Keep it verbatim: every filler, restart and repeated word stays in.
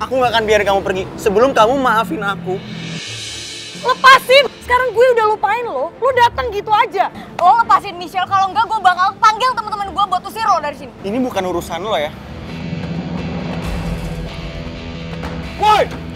Aku gak akan biarin kamu pergi sebelum kamu maafin aku. Lepasin! Sekarang gue udah lupain lo, lo datang gitu aja. Lo lepasin Michelle, kalau enggak gue bakal panggil teman-teman gue buat usir lo dari sini. Ini bukan urusan lo ya. Woi!